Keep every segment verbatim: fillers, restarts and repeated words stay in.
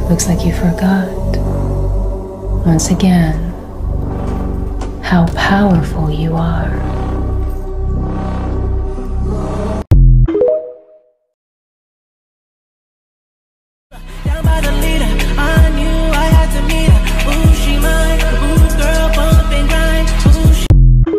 Looks like you forgot, once again, how powerful you are. Down by the leader, I knew I had to meet her. Ooh, she mine. Ooh, girl, bump and grind. Ooh, she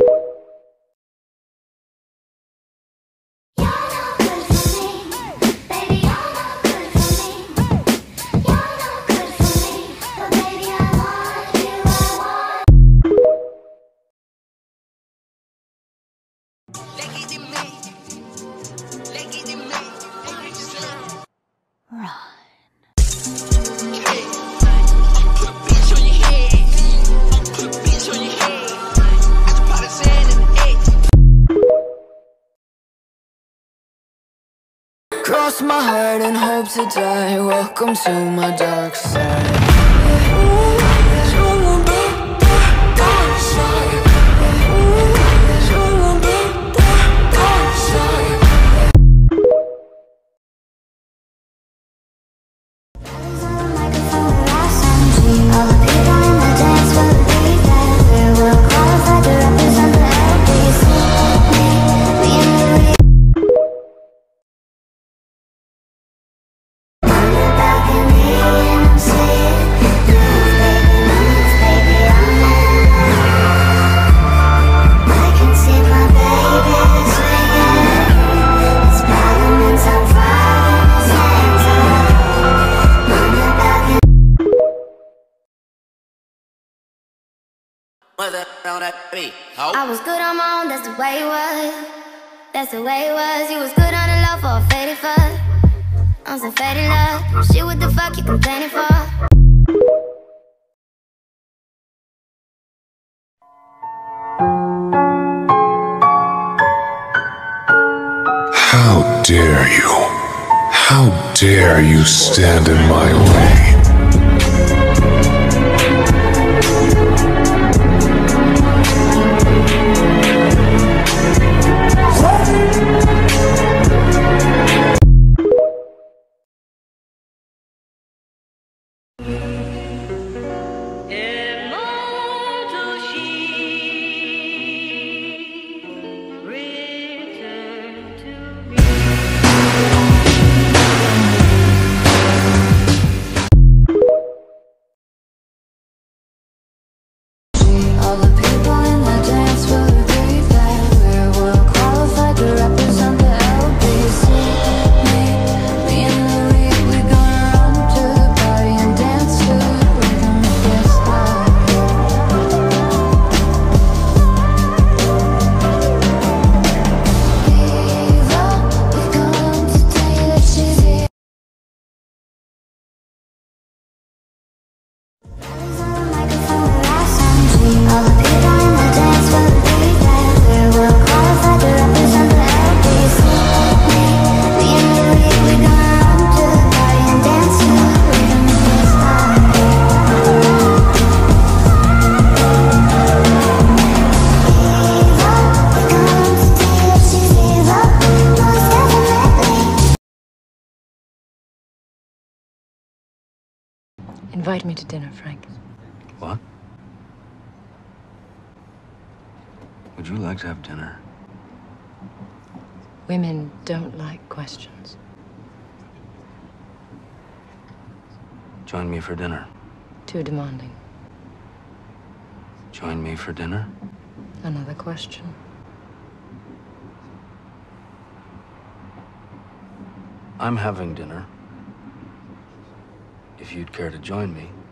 cross my heart and hope to die. Welcome to my dark side. I was good on my own, that's the way it was. That's the way it was. You was good on the low for a faded fuck. I'm so faded love. Shit, what the fuck you complaining for? How dare you? How dare you stand in my way? Invite me to dinner, Frank. What? Would you like to have dinner? Women don't like questions. Join me for dinner. Too demanding. Join me for dinner? Another question. I'm having dinner. If you'd care to join me.